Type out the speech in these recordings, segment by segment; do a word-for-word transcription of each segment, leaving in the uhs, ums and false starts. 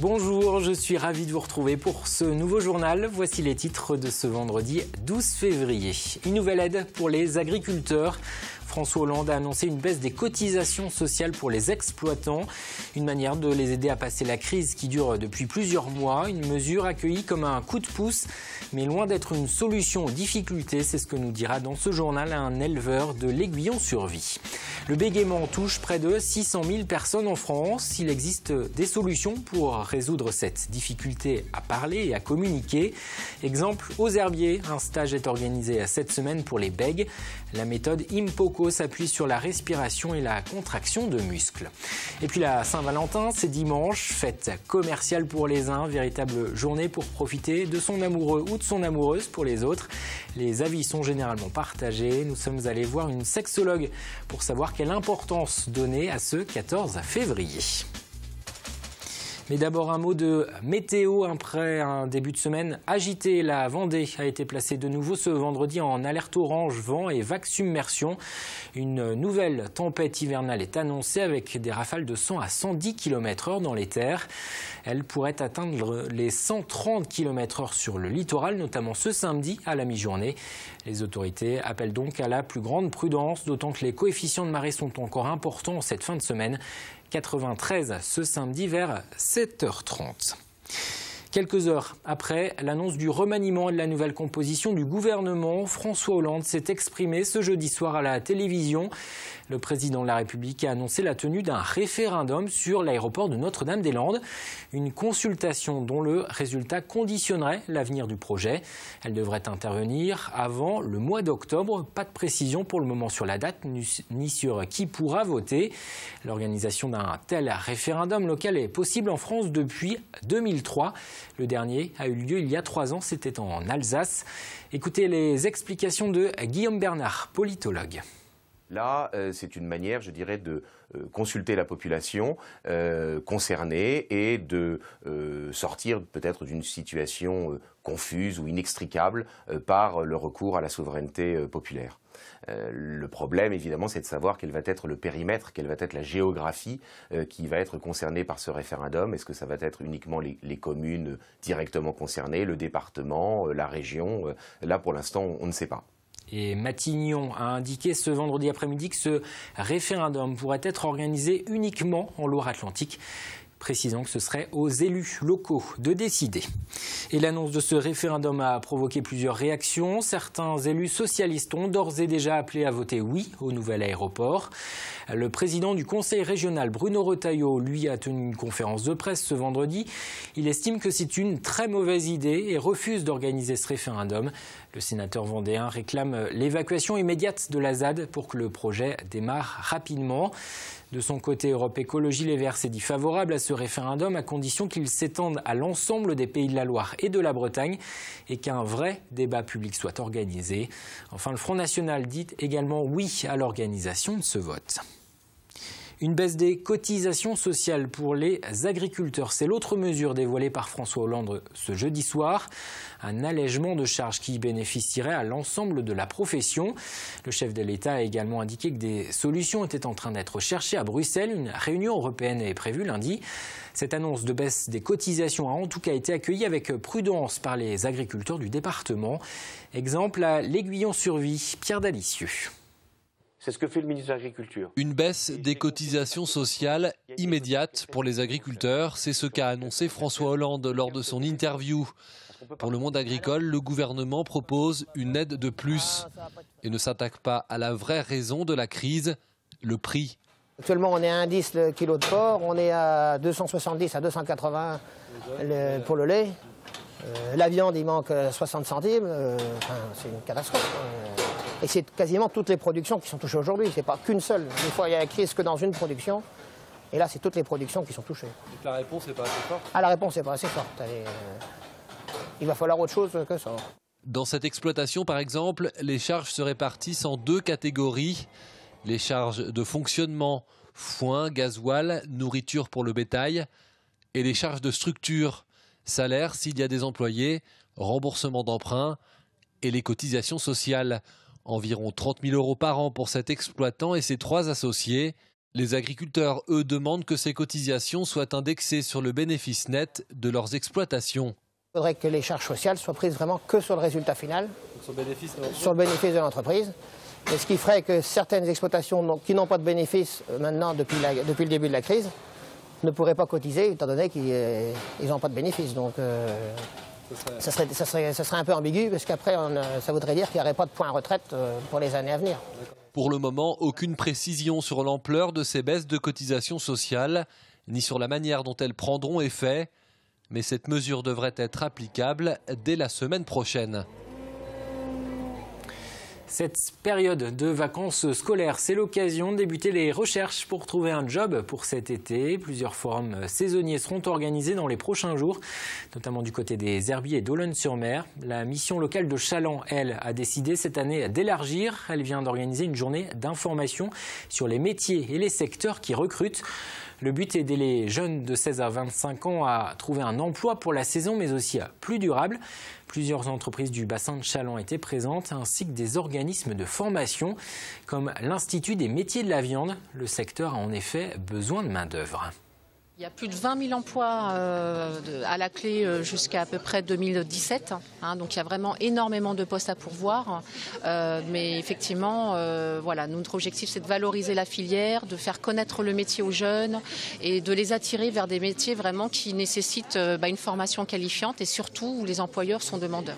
Bonjour, je suis ravi de vous retrouver pour ce nouveau journal. Voici les titres de ce vendredi douze février. Une nouvelle aide pour les agriculteurs. François Hollande a annoncé une baisse des cotisations sociales pour les exploitants. Une manière de les aider à passer la crise qui dure depuis plusieurs mois. Une mesure accueillie comme un coup de pouce, mais loin d'être une solution aux difficultés. C'est ce que nous dira dans ce journal un éleveur de l'Aiguillon-sur-Vie. Le bégaiement touche près de six cent mille personnes en France. Il existe des solutions pour résoudre cette difficulté à parler et à communiquer. Exemple, aux Herbiers, un stage est organisé cette semaine pour les bègues. La méthode Impoko s'appuie sur la respiration et la contraction de muscles. Et puis la Saint-Valentin, c'est dimanche, fête commerciale pour les uns, véritable journée pour profiter de son amoureux ou de son amoureuse pour les autres. Les avis sont généralement partagés. Nous sommes allés voir une sexologue pour savoir quelle importance donner à ce quatorze février. Mais d'abord un mot de météo. Après un début de semaine agité, la Vendée a été placée de nouveau ce vendredi en alerte orange, vent et vague submersion. Une nouvelle tempête hivernale est annoncée avec des rafales de cent à cent dix kilomètres heure dans les terres. Elle pourrait atteindre les cent trente kilomètres heure sur le littoral, notamment ce samedi à la mi-journée. Les autorités appellent donc à la plus grande prudence, d'autant que les coefficients de marée sont encore importants en cette fin de semaine. quatre-vingt-treize ce samedi vers sept heures trente. Quelques heures après l'annonce du remaniement et de la nouvelle composition du gouvernement, François Hollande s'est exprimé ce jeudi soir à la télévision. Le président de la République a annoncé la tenue d'un référendum sur l'aéroport de Notre-Dame-des-Landes. Une consultation dont le résultat conditionnerait l'avenir du projet. Elle devrait intervenir avant le mois d'octobre. Pas de précision pour le moment sur la date ni sur qui pourra voter. L'organisation d'un tel référendum local est possible en France depuis deux mille trois. Le dernier a eu lieu il y a trois ans, c'était en Alsace. Écoutez les explications de Guillaume Bernard, politologue. Là, euh, c'est une manière, je dirais, de euh, consulter la population euh, concernée et de euh, sortir peut-être d'une situation euh, confuse ou inextricable euh, par le recours à la souveraineté euh, populaire. Euh, le problème, évidemment, c'est de savoir quel va être le périmètre, quelle va être la géographie euh, qui va être concernée par ce référendum. Est-ce que ça va être uniquement les, les communes directement concernées, le département, euh, la région? euh, Là, pour l'instant, on, on ne sait pas. Et Matignon a indiqué ce vendredi après-midi que ce référendum pourrait être organisé uniquement en Loire-Atlantique, précisant que ce serait aux élus locaux de décider. Et l'annonce de ce référendum a provoqué plusieurs réactions. Certains élus socialistes ont d'ores et déjà appelé à voter oui au nouvel aéroport. Le président du conseil régional, Bruno Retailleau, lui a tenu une conférence de presse ce vendredi. Il estime que c'est une très mauvaise idée et refuse d'organiser ce référendum. Le sénateur vendéen réclame l'évacuation immédiate de la Z A D pour que le projet démarre rapidement. De son côté, Europe Écologie Les Verts s'est dit favorable à ce référendum à condition qu'il s'étende à l'ensemble des pays de la Loire et de la Bretagne et qu'un vrai débat public soit organisé. Enfin, le Front National dit également oui à l'organisation de ce vote. Une baisse des cotisations sociales pour les agriculteurs. C'est l'autre mesure dévoilée par François Hollande ce jeudi soir. Un allègement de charges qui bénéficierait à l'ensemble de la profession. Le chef de l'État a également indiqué que des solutions étaient en train d'être cherchées à Bruxelles. Une réunion européenne est prévue lundi. Cette annonce de baisse des cotisations a en tout cas été accueillie avec prudence par les agriculteurs du département. Exemple à l'Aiguillon-sur-Vie, Pierre Dalicieux. C'est ce que fait le ministre de l'Agriculture. Une baisse des cotisations sociales immédiate pour les agriculteurs, c'est ce qu'a annoncé François Hollande lors de son interview. Pour le monde agricole, le gouvernement propose une aide de plus et ne s'attaque pas à la vraie raison de la crise, le prix. Actuellement, on est à un dix le kilo de porc, on est à deux cent soixante-dix à deux cent quatre-vingts le, pour le lait. Euh, la viande, il manque soixante centimes, euh, enfin, c'est une catastrophe. Euh, et c'est quasiment toutes les productions qui sont touchées aujourd'hui, c'est pas qu'une seule. Des fois, il y a la crise que dans une production, et là, c'est toutes les productions qui sont touchées. Donc la réponse n'est pas assez forte? Ah, la réponse n'est pas assez forte. Allez, euh, il va falloir autre chose que ça. Dans cette exploitation, par exemple, les charges se répartissent en deux catégories. Les charges de fonctionnement, foin, gasoil, nourriture pour le bétail, et les charges de structure, salaire s'il y a des employés, remboursement d'emprunt et les cotisations sociales. Environ trente mille euros par an pour cet exploitant et ses trois associés. Les agriculteurs, eux, demandent que ces cotisations soient indexées sur le bénéfice net de leurs exploitations. Il faudrait que les charges sociales soient prises vraiment que sur le résultat final, sur le bénéfice de sur le bénéfice de l'entreprise. Et ce qui ferait que certaines exploitations qui n'ont pas de bénéfice maintenant depuis, la, depuis le début de la crise ne pourraient pas cotiser étant donné qu'ils n'ont pas de bénéfice. Donc euh, ça, serait, ça, serait, ça serait un peu ambigu parce qu'après ça voudrait dire qu'il n'y aurait pas de point retraite pour les années à venir. Pour le moment, aucune précision sur l'ampleur de ces baisses de cotisations sociales, ni sur la manière dont elles prendront effet. Mais cette mesure devrait être applicable dès la semaine prochaine. Cette période de vacances scolaires, c'est l'occasion de débuter les recherches pour trouver un job pour cet été. Plusieurs forums saisonniers seront organisés dans les prochains jours, notamment du côté des Herbiers et d'Olonne-sur-Mer. La mission locale de Chaland, elle, a décidé cette année d'élargir. Elle vient d'organiser une journée d'information sur les métiers et les secteurs qui recrutent. Le but est d'aider les jeunes de seize à vingt-cinq ans à trouver un emploi pour la saison, mais aussi plus durable. Plusieurs entreprises du bassin de Chaland étaient présentes, ainsi que des organismes de formation, comme l'Institut des métiers de la viande. Le secteur a en effet besoin de main-d'œuvre. Il y a plus de vingt mille emplois euh, de, à la clé euh, jusqu'à à peu près deux mille dix-sept. Hein, donc il y a vraiment énormément de postes à pourvoir. Euh, mais effectivement, euh, voilà, notre objectif c'est de valoriser la filière, de faire connaître le métier aux jeunes et de les attirer vers des métiers vraiment qui nécessitent euh, bah, une formation qualifiante et surtout où les employeurs sont demandeurs.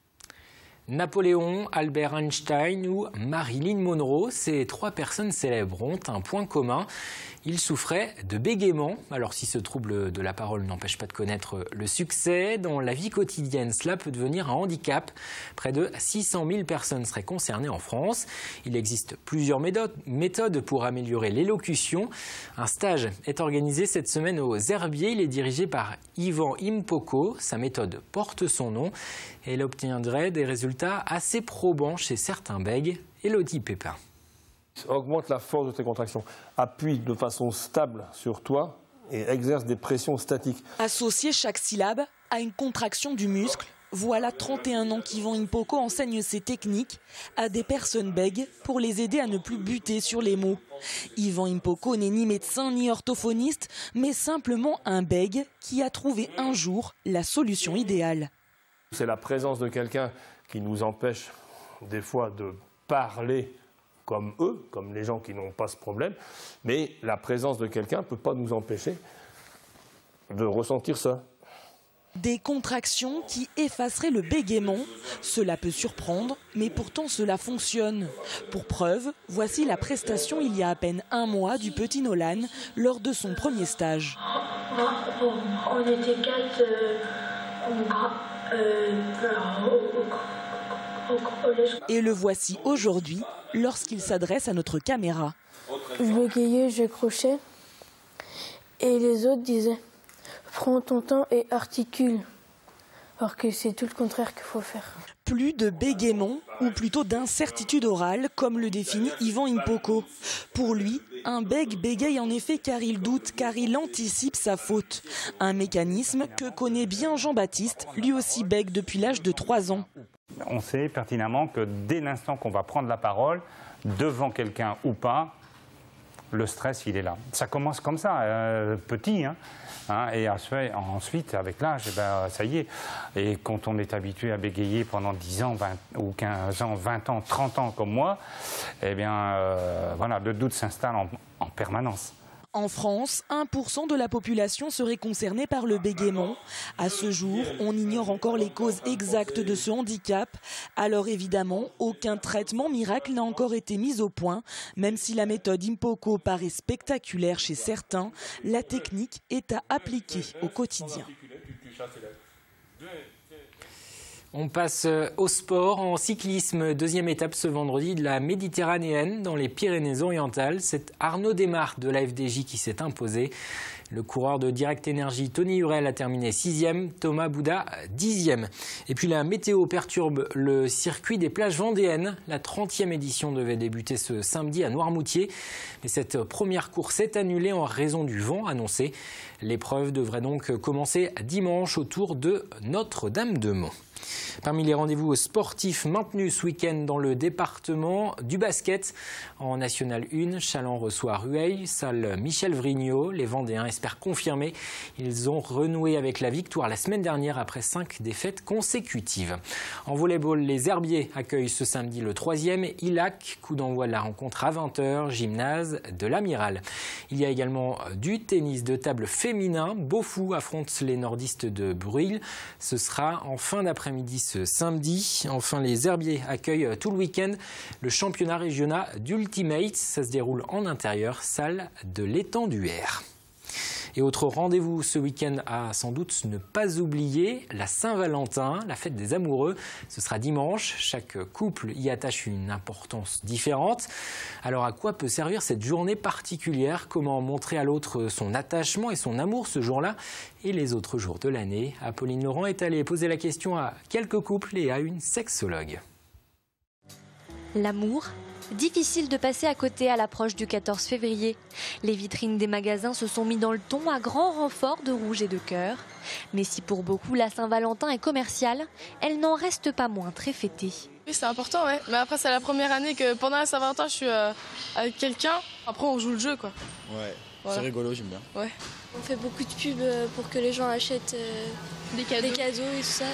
Napoléon, Albert Einstein ou Marilyn Monroe, ces trois personnes célèbres ont un point commun. Ils souffraient de bégaiement. Alors si ce trouble de la parole n'empêche pas de connaître le succès, dans la vie quotidienne, cela peut devenir un handicap. Près de six cent mille personnes seraient concernées en France. Il existe plusieurs méthodes pour améliorer l'élocution. Un stage est organisé cette semaine aux Herbiers. Il est dirigé par Yvan Impoko. Sa méthode porte son nom et elle obtiendrait des résultats assez probants chez certains bègues. Élodie Pépin. Augmente la force de tes contractions, appuie de façon stable sur toi et exerce des pressions statiques. Associer chaque syllabe à une contraction du muscle, voilà trente et un ans qu'Yvan Impoko enseigne ces techniques à des personnes bègues pour les aider à ne plus buter sur les mots. Yvan Impoko n'est ni médecin ni orthophoniste, mais simplement un bègue qui a trouvé un jour la solution idéale. C'est la présence de quelqu'un qui nous empêche des fois de parler comme eux, comme les gens qui n'ont pas ce problème, mais la présence de quelqu'un ne peut pas nous empêcher de ressentir ça. Des contractions qui effaceraient le bégaiement. Cela peut surprendre, mais pourtant cela fonctionne. Pour preuve, voici la prestation il y a à peine un mois du petit Nolan lors de son premier stage. On était quatre euh, Et le voici aujourd'hui lorsqu'il s'adresse à notre caméra. Je bégayais, je crochais et les autres disaient « prends ton temps et articule ». Alors que c'est tout le contraire qu'il faut faire. Plus de bégaiement, ou plutôt d'incertitude orale, comme le définit Yvan Impoko. Pour lui, un bègue bégaye en effet car il doute, car il anticipe sa faute. Un mécanisme que connaît bien Jean-Baptiste, lui aussi bègue depuis l'âge de trois ans. On sait pertinemment que dès l'instant qu'on va prendre la parole, devant quelqu'un ou pas, le stress, il est là. Ça commence comme ça, euh, petit, hein, hein, et ensuite, avec l'âge, eh ben, ça y est. Et quand on est habitué à bégayer pendant dix ans, vingt, ou quinze ans, vingt ans, trente ans comme moi, eh bien, euh, voilà, le doute s'installe en, en permanence. En France, un pour cent de la population serait concernée par le bégaiement. À ce jour, on ignore encore les causes exactes de ce handicap. Alors évidemment, aucun traitement miracle n'a encore été mis au point. Même si la méthode Impoko paraît spectaculaire chez certains, la technique est à appliquer au quotidien. On passe au sport. En cyclisme, deuxième étape ce vendredi de la Méditerranéenne dans les Pyrénées-Orientales. C'est Arnaud Desmar de la F D J qui s'est imposé. Le coureur de Direct Energy, Tony Hurel, a terminé sixième, Thomas Bouda dixième. Et puis la météo perturbe le circuit des plages vendéennes. La trentième édition devait débuter ce samedi à Noirmoutier. Mais cette première course est annulée en raison du vent annoncé. L'épreuve devrait donc commencer dimanche autour de Notre-Dame-de-Mont. Parmi les rendez-vous sportifs maintenus ce week-end dans le département du basket, en National un, Challans reçoit Rueil, salle Michel Vrignot. Les Vendéens espèrent confirmer. Ils ont renoué avec la victoire la semaine dernière après cinq défaites consécutives. En volleyball, les Herbiers accueillent ce samedi le troisième Ilac. Coup d'envoi de la rencontre à vingt heures, gymnase de l'Amiral. Il y a également du tennis de table féminin. Beaufou affronte les nordistes de Bruyl. Ce sera en fin d'après-midi ce samedi. Enfin, les Herbiers accueillent tout le week-end le championnat régional d'Ultimate. Ça se déroule en intérieur, salle de l'étang du R. Et autre rendez-vous ce week-end à sans doute ne pas oublier, la Saint-Valentin, la fête des amoureux. Ce sera dimanche. Chaque couple y attache une importance différente. Alors à quoi peut servir cette journée particulière? Comment montrer à l'autre son attachement et son amour ce jour-là et les autres jours de l'année? Apolline Laurent est allée poser la question à quelques couples et à une sexologue. L'amour ? Difficile de passer à côté à l'approche du quatorze février. Les vitrines des magasins se sont mis dans le ton à grand renfort de rouge et de cœur. Mais si pour beaucoup la Saint-Valentin est commerciale, elle n'en reste pas moins très fêtée. Oui, c'est important, ouais. Mais après, c'est la première année que pendant la Saint-Valentin, je suis euh, avec quelqu'un. Après, on joue le jeu, quoi. Ouais, voilà. C'est rigolo, j'aime bien. Ouais. On fait beaucoup de pubs pour que les gens achètent euh, des, cadeaux. des cadeaux et tout ça.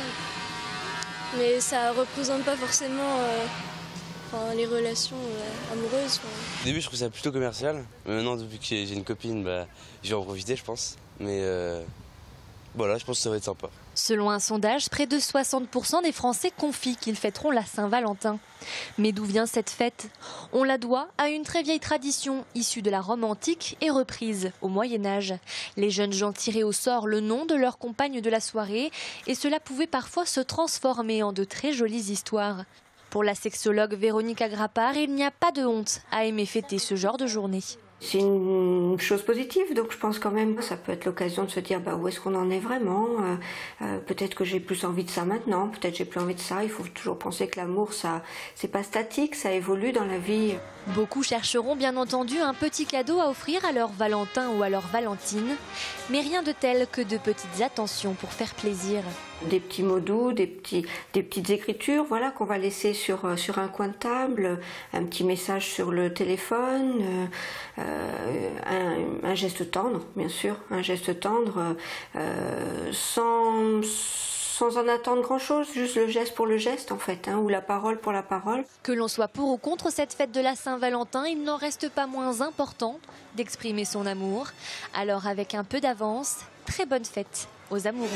Mais ça représente pas forcément... Euh... Enfin, les relations euh, amoureuses. Enfin. Au début, je trouve ça plutôt commercial. Mais maintenant, depuis que j'ai une copine, bah, je vais en profiter, je pense. Mais euh, voilà, je pense que ça va être sympa. Selon un sondage, près de soixante pour cent des Français confient qu'ils fêteront la Saint-Valentin. Mais d'où vient cette fête? On la doit à une très vieille tradition issue de la Rome antique et reprise au Moyen-Âge. Les jeunes gens tiraient au sort le nom de leur compagne de la soirée et cela pouvait parfois se transformer en de très jolies histoires. Pour la sexologue Véronique Agrapard, il n'y a pas de honte à aimer fêter ce genre de journée. C'est une chose positive, donc je pense quand même que ça peut être l'occasion de se dire bah, où est-ce qu'on en est vraiment. Euh, euh, peut-être que j'ai plus envie de ça maintenant, peut-être j'ai plus envie de ça. Il faut toujours penser que l'amour, ça, c'est pas statique, ça évolue dans la vie. Beaucoup chercheront bien entendu un petit cadeau à offrir à leur Valentin ou à leur Valentine, mais rien de tel que de petites attentions pour faire plaisir. Des petits mots doux, des, petits, des petites écritures voilà, qu'on va laisser sur, sur un coin de table, un petit message sur le téléphone, euh, un, un geste tendre, bien sûr, un geste tendre, euh, sans, sans en attendre grand-chose, juste le geste pour le geste en fait, hein, ou la parole pour la parole. Que l'on soit pour ou contre cette fête de la Saint-Valentin, il n'en reste pas moins important d'exprimer son amour. Alors avec un peu d'avance, très bonne fête aux amoureux.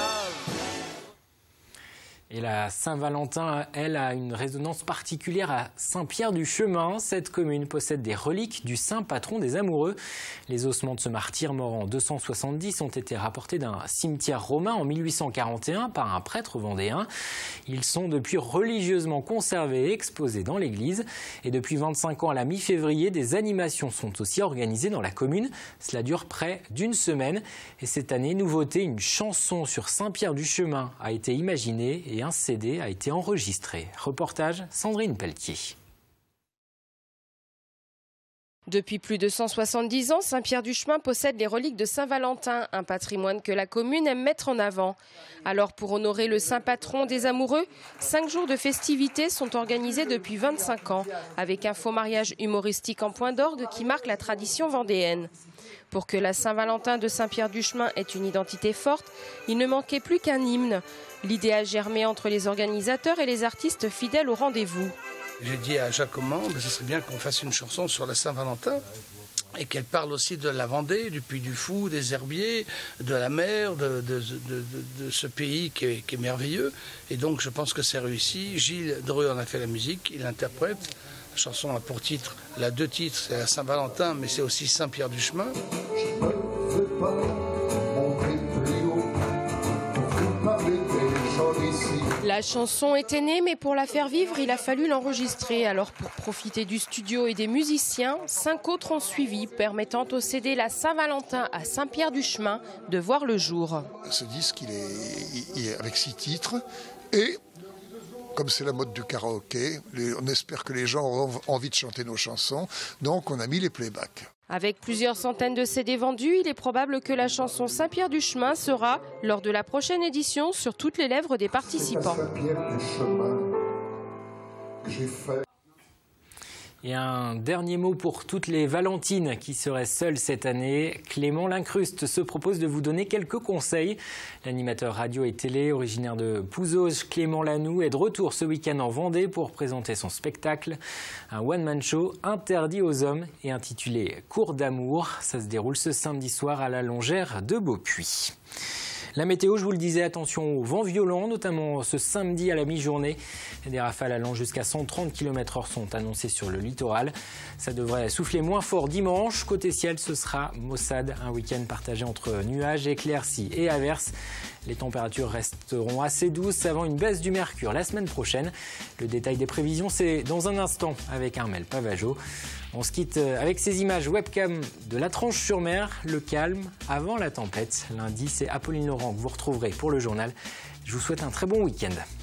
Et la Saint-Valentin, elle, a une résonance particulière à Saint-Pierre-du-Chemin. Cette commune possède des reliques du saint patron des amoureux. Les ossements de ce martyr mort en deux cent soixante-dix ont été rapportés d'un cimetière romain en mille huit cent quarante et un par un prêtre vendéen. Ils sont depuis religieusement conservés et exposés dans l'église. Et depuis vingt-cinq ans, à la mi-février, des animations sont aussi organisées dans la commune. Cela dure près d'une semaine. Et cette année, nouveauté, une chanson sur Saint-Pierre-du-Chemin a été imaginée et un C D a été enregistré. Reportage Sandrine Pelletier. Depuis plus de cent soixante-dix ans, Saint-Pierre-du-Chemin possède les reliques de Saint-Valentin, un patrimoine que la commune aime mettre en avant. Alors pour honorer le saint patron des amoureux, cinq jours de festivités sont organisés depuis vingt-cinq ans, avec un faux mariage humoristique en point d'orgue qui marque la tradition vendéenne. Pour que la Saint-Valentin de Saint-Pierre-du-Chemin ait une identité forte, il ne manquait plus qu'un hymne. L'idée a germé entre les organisateurs et les artistes fidèles au rendez-vous. J'ai dit à Jacques Commande, ce serait bien qu'on fasse une chanson sur la Saint-Valentin et qu'elle parle aussi de la Vendée, du Puy du Fou, des herbiers, de la mer, de, de, de, de, de ce pays qui est, qui est merveilleux. Et donc je pense que c'est réussi. Gilles Dreux en a fait la musique, il l'interprète. La chanson a pour titre, elle a deux titres, c'est la Saint-Valentin, mais c'est aussi Saint-Pierre-du-Chemin. Je ne veux pas monter plus haut, pour que parler des gens d'ici. La chanson était née, mais pour la faire vivre, il a fallu l'enregistrer. Alors pour profiter du studio et des musiciens, cinq autres ont suivi, permettant au C D La Saint-Valentin à Saint-Pierre-du-Chemin de voir le jour. Ce disque, il est, il est avec six titres et, comme c'est la mode du karaoké, les, on espère que les gens auront envie de chanter nos chansons, donc on a mis les playbacks. Avec plusieurs centaines de C D vendus, il est probable que la chanson Saint-Pierre-du-Chemin sera, lors de la prochaine édition, sur toutes les lèvres des participants. Et un dernier mot pour toutes les Valentines qui seraient seules cette année. Clément Lincruste se propose de vous donner quelques conseils. L'animateur radio et télé originaire de Pouzauges, Clément Lanoux, est de retour ce week-end en Vendée pour présenter son spectacle. Un one-man show interdit aux hommes et intitulé Cours d'amour. Ça se déroule ce samedi soir à la Longère de Beaupuy. La météo, je vous le disais, attention aux vents violents, notamment ce samedi à la mi-journée. Des rafales allant jusqu'à cent trente kilomètres heure sont annoncées sur le littoral. Ça devrait souffler moins fort dimanche. Côté ciel, ce sera maussade, un week-end partagé entre nuages, éclaircies et averses. Les températures resteront assez douces avant une baisse du mercure la semaine prochaine. Le détail des prévisions, c'est dans un instant avec Armel Pavageau. On se quitte avec ces images webcam de la Tranche-sur-Mer, le calme avant la tempête. Lundi, c'est Apolline Laurent que vous retrouverez pour le journal. Je vous souhaite un très bon week-end.